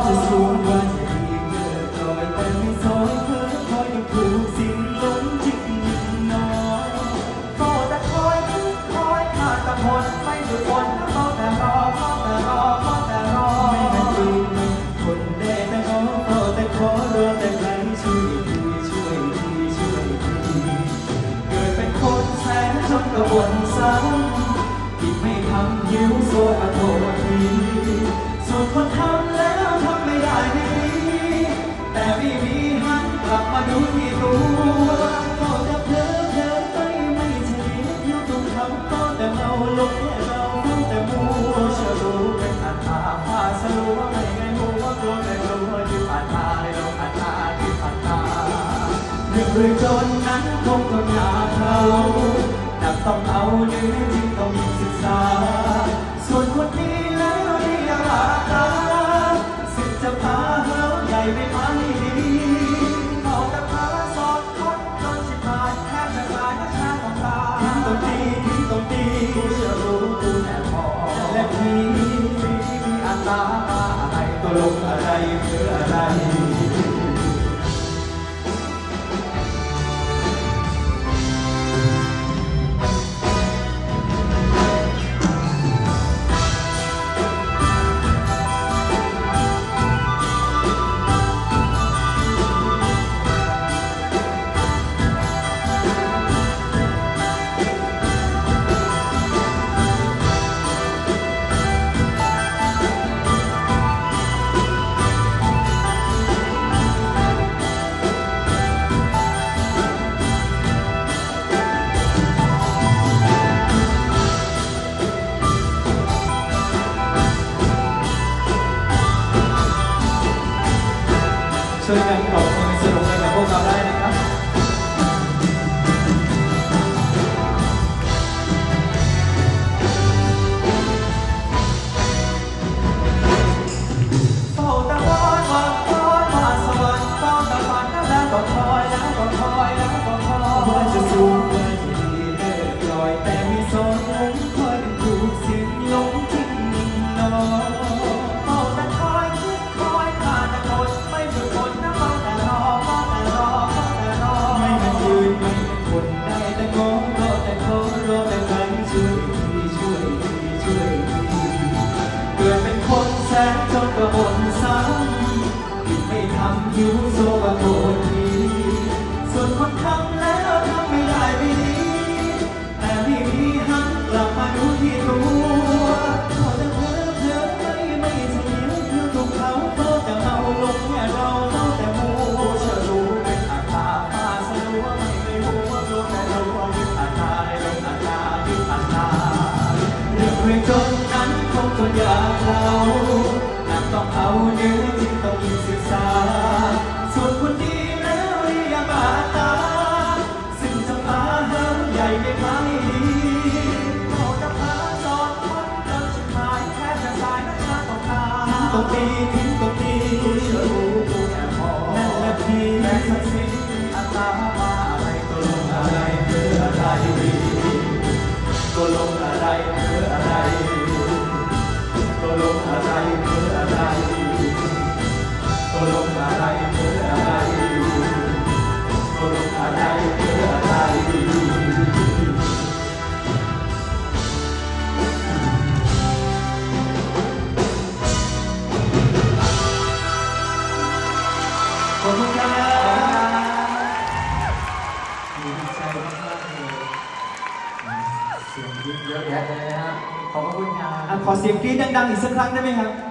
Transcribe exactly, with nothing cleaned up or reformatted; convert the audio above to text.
จะสูงกว่าจะดีเกิดรอยแต่ไม่ซอยเพื่อคอยยังผูกสิ้นลงจิตนอนก็แต่คอยคิดคอยขาดแต่ผลไม่หยุดวนก็ต้องแต่รอก็แต่รอก็แต่รอไม่แม่นดีไม่คนได้แต่ขอก็แต่ขอรอแต่ใครช่วยทีช่วยทีช่วยทีเกิดเป็นคนแสนจนกระวนซ้ำผิดไม่ทำหิวโซยโทษทีส่วนคนทำแล้วทำไม่ได้ดีแต่ไม่มีหันกลับมาดูที่ตัวก็จะเพลิดเพลินไปไม่เฉลี่ยอยู่ตรงคำก็แต่เมาลงแค่เราแต่มัวเชื่อรู้เป็นอัตตาพาสรู้ว่าไม่ไงมัวกลัวแต่กลัวยึดอัตตาให้เราอัตตายึดอัตตาเรื่องเลยจนนั้นคงต้องยาเขาดับต้องเอาเนื้อจริงต้องมีศึกษาส่วนคนนี้แล้วที่อยากรักษาสึกจะพาเหินใหญ่ไปมาให้ดีเขาแต่พาสอดคดจนชิบหายแทบจะตายและชาต้องตาทิ้งตรงตีทิ้งตรงตีกูเชื่อรู้กูแน่พอและพี่มีอัตตาอะไรตัวลงอะไรเพื่ออะไรช่วยกันปรบมือสนุกให้กับพวกเราได้นะครับเฝ้าแต่วอนวอนวอนมาสวรรค์เฝ้าแต่ฝันแล้วก็คอยแล้วก็คอยแล้วก็คอยว่าจะสูงว่าจะดีเลิศลอยแต่ไม่สนลงคอยเป็นถูกสิ้นลงทิ้งนอนเฝ้าแต่คอยคิดคอยขาดแต่หมดไม่หยุดวนนะเฝ้าแต่รอเฝ้าแต่รอเฝ้าแต่รอไม่แม่นยืนไม่แม่นคนได้แต่งงรอแต่ขอรอแต่ใครช่วยทีช่วยทีช่วยทีเกิดเป็นคนแสนจนกระวนซ้ำผิดไม่ทำหิวโซว่าโทษทีส่วนคนทำแล้วทำไม่ได้ไม่ดีแต่ไม่มีหันกลับมาดูที่ตัวก็จะเพลิดเพลินไปไม่เฉลียวคือถูกเขาก็จะเมาลงแค่เราก็แต่มัวเชื่อรู้เป็นอัตตาพาสรู้ว่าไม่เคยรู้ว่าโลกแต่เรายึดอัตตาให้เราอัตตายึดอัตตาเรื่องเรื่องจนนั้นคงจนยากเราหนักต้องเอาเนื้อจริงต้องมีศึกษาส่วนคนดีแล้วเรียกอัตตาซึ่งจะพาเหินใหญ่ไปไกลดีก็จะพาสอดคดจนชิบหายแทบจะตายและชาต้องตาทิ้งตรงตีทิ้งตรงตีกูเชื่อรู้กูแอบพอนั่นแหละพี่แต่สักสิ่งอัตตามาอะไรตัวลงอะไรเพื่ออะไรตัวลงอะไรเพื่ออะไรตัวลงอะไรเพื่ออะไรตัวลงอะไรเพื่ออะไรตัวลงอะไรเพื่ออะไรขอบคุณครับดีใจมากๆเลยเสียงยิ้มเยอะแยะเลยนะฮะขอบคุณครับขอเสียงกรี๊ดดังๆอีกสักครั้งได้ไหมครับ